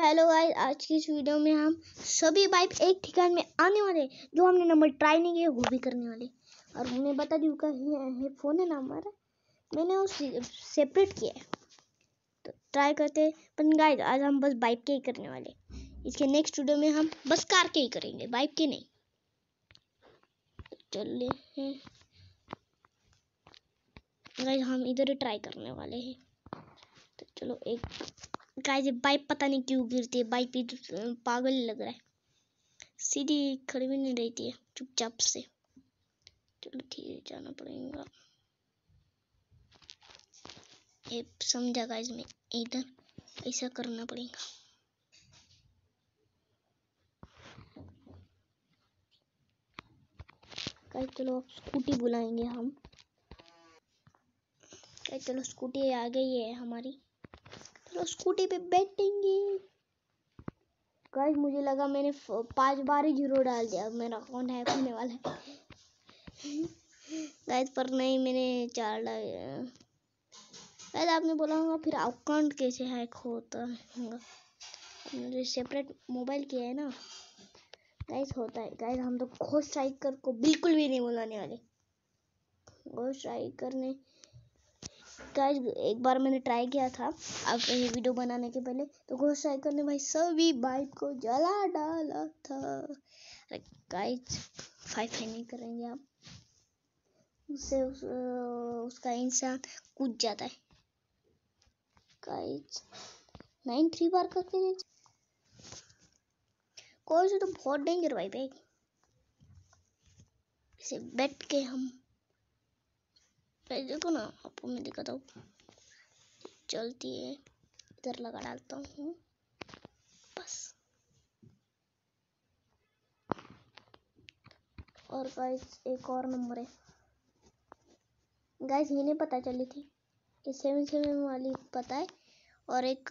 Hello guys, आज की इस वीडियो में हम सभी बाइक एक ठिकान में आने वाले जो हमने नंबर ट्राई नहीं किया वो भी करने वाले। और उन्हें बता दूँ का फोन है ना हमारा, मैंने उसे सेपरेट किया है तो ट्राई करते। पर गाइस आज हम बस बाइक के ही करने वाले। इसके नेक्स्ट वीडियो में हम बस कार के ही करेंगे, बाइक के नहीं। चलिए गाइस हम इधर ही ट्राई करने वाले हैं। तो चलो एक गाइस बाइक पता नहीं क्यों गिरती है, बाइक भी पागल लग रहा है, सीधी खड़ी भी नहीं रहती है चुपचाप से। चलो ठीक है, जाना पड़ेगा। ये समझा गाइस, में इधर ऐसा करना पड़ेगा। गाइस चलो स्कूटी बुलाएंगे हम। गाइस चलो स्कूटी आ गई है हमारी, चलो स्कूटी पे बैठेंगे। गाइस मुझे लगा मैंने 5 बार ही 0 डाल दिया, मेरा अकाउंट हैक होने वाला है। गाइस पर नहीं, मैंने 4 डाला। गाइस आपने बोला होगा फिर अकाउंट कैसे हैक होता होगा, मुझे सेपरेट मोबाइल किया है ना। गाइस होता है। गाइस हम तो घोस्ट स्ट्राइकर को बिल्कुल भी नहीं बुलाने वाले। घोस्ट स्ट्राइकर ने गाइस एक बार मैंने ट्राई किया था अब ये वीडियो बनाने के पहले, तो घोस्ट स्ट्राइकर ने भाई सभी बाइक को जला डाला था। गाइस 5 नहीं करेंगे आप, उससे उसका इंसान कूद जाता है। गाइस 9 3 बार करके कोई से तो बहुत डेंजर बाइक है। इसे बैठ के हम देखो ना, आपको मैं दिखाता हूँ, चलती है। इधर लगा डालता हूँ बस। और गाइस एक और नंबर है गाइस, ये नहीं पता चली थी कि 7 वाली पता है और एक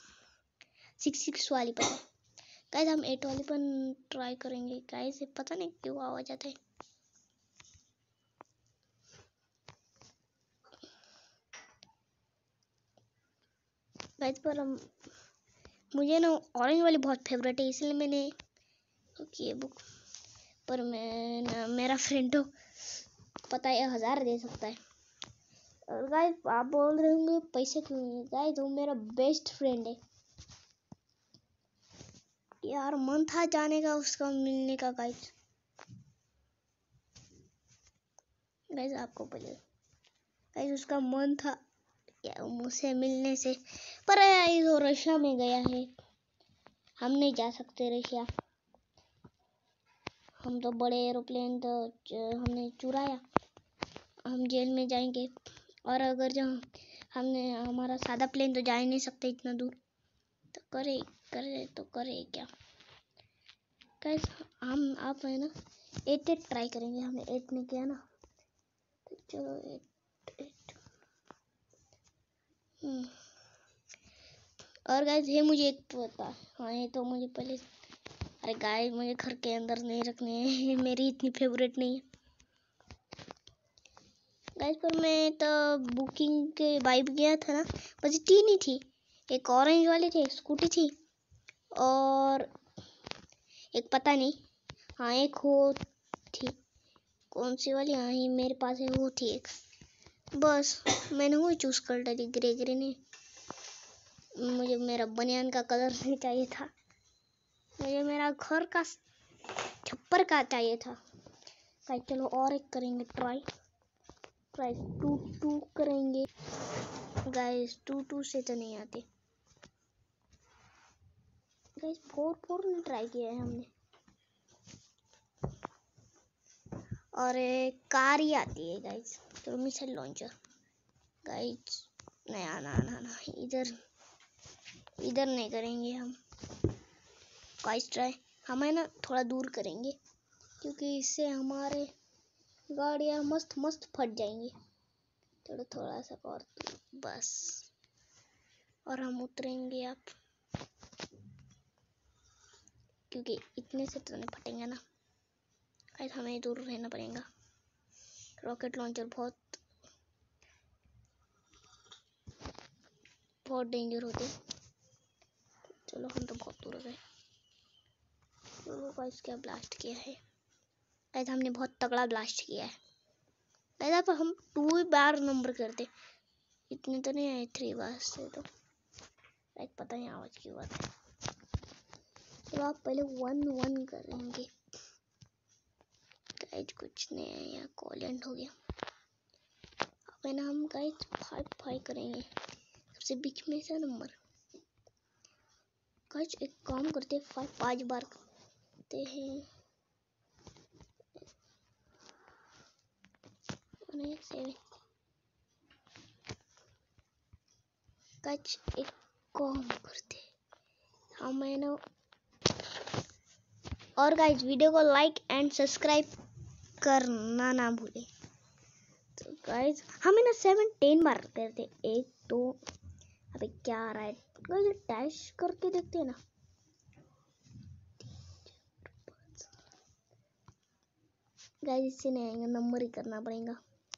6 वाली पता है। गाइस हम 8 वाली पर ट्राई करेंगे। गाइस पता नहीं क्यों आवाज आता है। गाइस पर मुझे ना ऑरेंज वाली बहुत फेवरेट है, इसलिए मैंने की बुक। पर मैं ना, मेरा फ्रेंड तो पता है 1000 दे सकता है। और गाइस आप बोल रहे होंगे पैसे क्यों नहीं। गाइस वो मेरा बेस्ट फ्रेंड है यार, मन था जाने का उसका मिलने का। गाइस आपको पहले गाइस उसका मन था मुझसे मिलने से, पर वो रशिया में गया है, हम नहीं जा सकते रशिया। हम तो बड़े एरोप्लेन तो हमने चुराया, हम जेल में जाएंगे। और अगर जो हमने हमारा सादा प्लेन तो जा ही नहीं सकते इतना दूर, तो करे क्या। गाइस हम आप है ना 8 ट्राई करेंगे, हमने 8 नहीं किया ना, तो चलो 8। और गाइस ये मुझे एक पता, हाँ ये तो मुझे पहले। अरे गाइस मुझे घर के अंदर नहीं रखने हैं, मेरी इतनी फेवरेट नहीं है गाइस। पर मैं तो बुकिंग के वाइब गया था ना, बस 3 ही थी। एक ऑरेंज वाली थी, एक स्कूटी थी और एक पता नहीं, हाँ एक हो थी, कौन सी वाली, हाँ ही मेरे पास है वो थी एक। बस मैंने वो चूज कर डाली, ग्रे ने। मुझे मेरा बनियान का कलर नहीं चाहिए था, मुझे मेरा घर का छप्पर का चाहिए था। गाइस चलो और एक करेंगे ट्राई 2 करेंगे। गाइस 2 से तो नहीं आते गाइस, 4 ने ट्राई किया है हमने। और कार ही आती है गाइस, तो मिसाइल लॉन्चर। गाइस नहीं ना इधर नहीं करेंगे हम। गाइस ट्राई हम है ना थोड़ा दूर करेंगे, क्योंकि इससे हमारे गाड़ियाँ मस्त फट जाएंगी। चलो थोड़ा सा और बस, और हम उतरेंगे आप, क्योंकि इतने से तो नहीं फटेंगे ना। गाइस हमें दूर रहना पड़ेगा, रॉकेट लॉन्चर बहुत डेंजर होते। चलो हम तो बहुत दूर गए। चलो गाइस क्या ब्लास्ट किया है गाइस, हमने बहुत तगड़ा ब्लास्ट किया है गाइस। अब हम 2 बार नंबर करते, इतने तो नहीं आए 3 बार से तो गाइस, पता नहीं आवाज की बात है। तो आप पहले 1-1 करेंगे गाइस, कुछ नहीं है यहाँ, कॉल एंड हो गया। अब है ना हम गाइस 5-5 करेंगे, सबसे बीच में से नंबर। गाइस एक काम करते हैं, 5 बार करते हैं। 7 गाइस एक काम करते हैं हम, है ना। और गाइस वीडियो को लाइक एंड सब्सक्राइब करना ना भूलें। तो गाइस हम है ना 7-10 बार करते, 1 2। अबे क्या आ रहा है गाइस, डैश करके देखते हैं ना। गाइस इससे नहीं आएगा, नंबर ही करना पड़ेगा।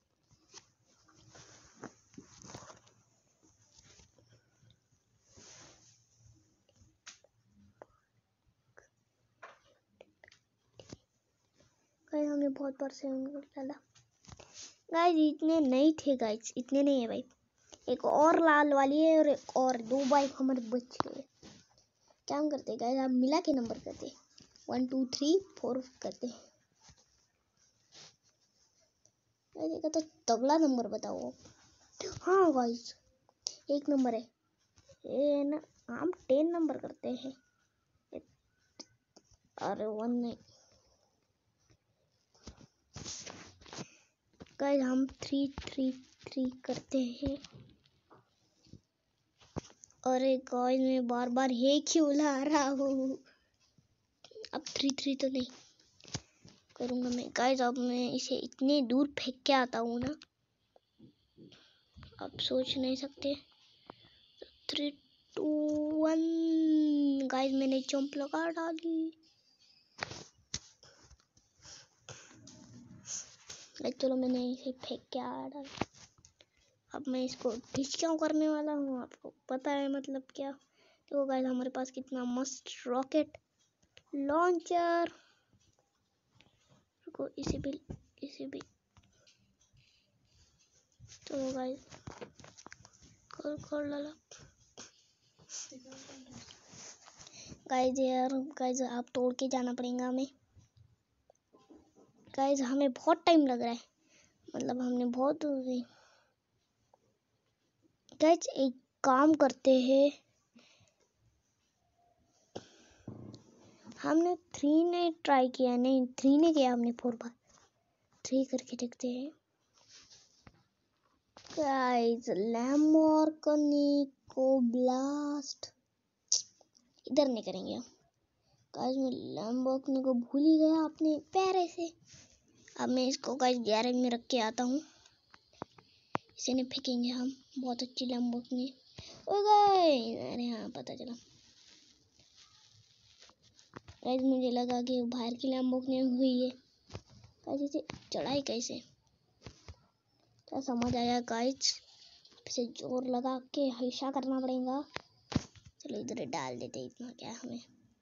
गाइस हमने बहुत बार से डाला गाइस, इतने नहीं थे गाइस, इतने नहीं है भाई। एक और लाल वाली है और एक और 2 बाइक हमारे बच गए। क्या हम करते गाइस, हम मिला के नंबर करते, 1 2 3 4 करते हैं गाइस। तो तगड़ा नंबर बताओ। हाँ गाइस एक नंबर है ये ना, हम 10 नंबर करते हैं। अरे 1 नहीं गाइस, हम 3-3-3 करते हैं। अरे गाइस मैं बार बार ये क्यों ला रहा हूँ। अब 3-3 तो नहीं करूँगा मैं गाइस। अब मैं इसे इतने दूर फेंक के आता हूँ ना, आप सोच नहीं सकते। 3 2 1 गाइस, मैंने जंप लगा डाली गाइस। चलो मैंने इसे फेंक के आ डाला। अब मैं इसको डिस्काउंट करने वाला हूँ, आपको पता है मतलब क्या। तो गाइस हमारे पास कितना मस्त रॉकेट लॉन्चर को, इसे भी तो गाइस खोल डाला गाइस। यार गाइस आप तोड़ के जाना पड़ेगा हमें गाइस, हमें बहुत टाइम लग रहा है, मतलब हमने बहुत दूर गई गाइस। एक काम करते हैं, हमने 3 ने ट्राई किया, नहीं 3 ने किया, हमने 4 बार 3 करके देखते हैं गाइस। लैम्बोर्गिनी को ब्लास्ट इधर नहीं करेंगे हम गाइस। मैं लैम्बोर्गिनी को भूल ही गया अपने पैरे से। अब मैं इसको गाइस गैरेज में रख के आता हूँ, इसे नहीं फेंकेंगे हम। बहुत अच्छी लैम्बोर्गिनी ओ गाइस, अरे हाँ पता चला गाइस, मुझे लगा कि बाहर की लैम्बोर्गिनी हुई है गाइस। इसे चढ़ाई कैसे, क्या समझ आया गाइस। इसे जोर लगा के हल्का करना पड़ेगा। चलो इधर डाल देते, इतना क्या हमें,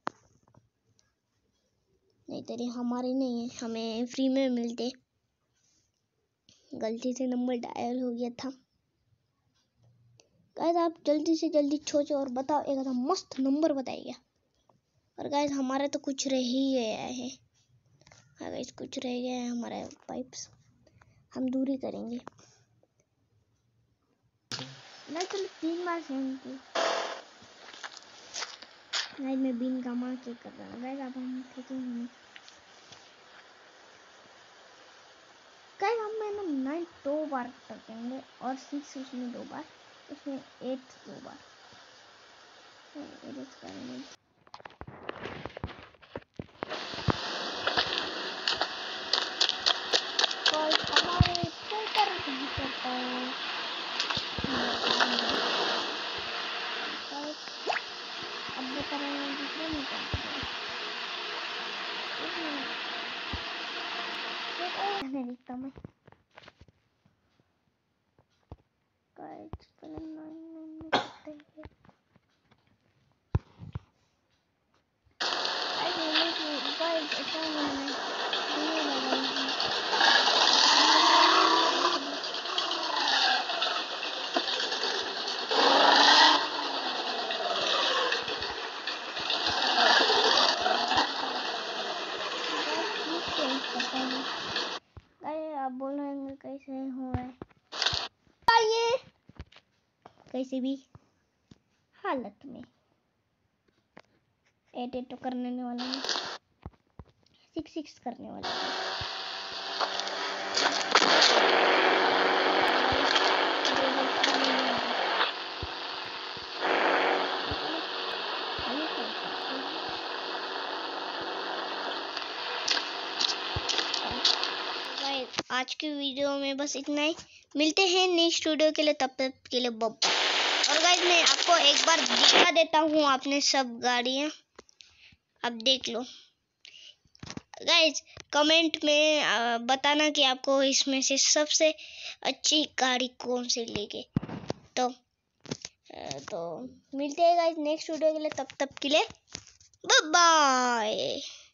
नहीं तेरी हमारी नहीं है, हमें फ्री में मिलते। गलती से नंबर डायल हो गया था गाइस। आप जल्दी से जल्दी सोचो और बताओ, एक ऐसा मस्त नंबर बताइए। और गाइस हमारा तो कुछ रह ही गया है। हाँ गाइस कुछ रह गया है हमारा पाइप्स, हम दूरी करेंगे ना। चलो 3 बार सेम की गाइस, मैं बिन गमा के कर रहा हूँ गाइस। अब हम फेंकेंगे गाइस, हम मैंने 9 2 बार फेंकेंगे और 6 उसमें 2 बार, उसमें 8 2 बार एडिट करेंगे। हमारे ऊपर नहीं करता है अब बता रहे हैं दूसरे में क्या नहीं दिखता मैं गाइस। पहले 9 में करते हैं कैसे भी हालत में। 8 तो करने वाला है, 6 करने वाला है। आज की वीडियो में बस इतना ही। मिलते हैं नेक्स्ट वीडियो के लिए, तब तक के लिए बाय। और गाइस मैं आपको एक बार दिखा देता हूँ अपने सब गाड़ियाँ, अब देख लो। गाइस कमेंट में बताना कि आपको इसमें से सबसे अच्छी गाड़ी कौन सी लगी। तो मिलते हैं गाइस नेक्स्ट वीडियो के लिए, तब तक के लिए बाय बाय।